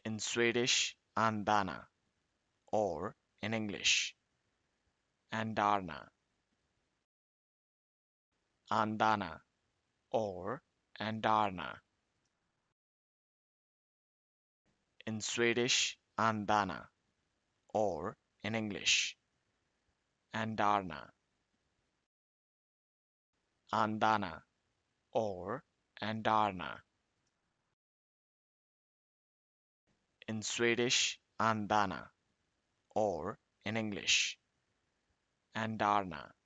in Swedish Andarna, or in English Andarna, Andarna, or Andarna, in Swedish Andarna, or in English Andarna, Andana, or Andarna, in Swedish Andana, or in English Andarna.